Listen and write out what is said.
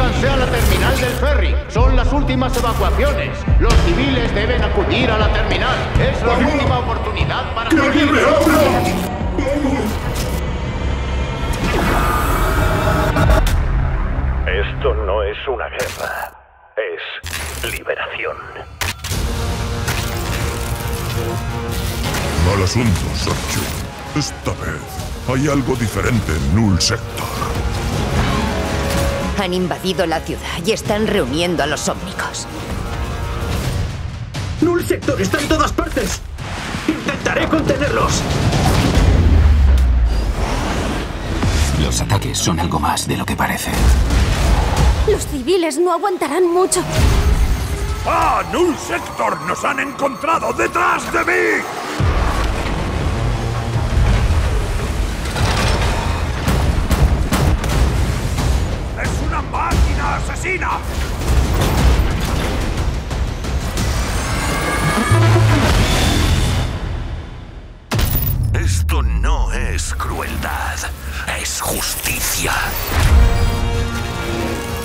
Diríjanse a la terminal del ferry. Son las últimas evacuaciones. Los civiles deben acudir a la terminal. Es la última oportunidad para salir. Esto no es una guerra. Es liberación. Mal asunto, Sergio. Esta vez hay algo diferente en Null Sector. Han invadido la ciudad y están reuniendo a los ómnicos. ¡Null Sector está en todas partes! ¡Intentaré contenerlos! Los ataques son algo más de lo que parece. Los civiles no aguantarán mucho. ¡Ah! ¡Null Sector! ¡Nos han encontrado detrás de mí! ¡Es una máquina asesina! Esto no es crueldad, es justicia.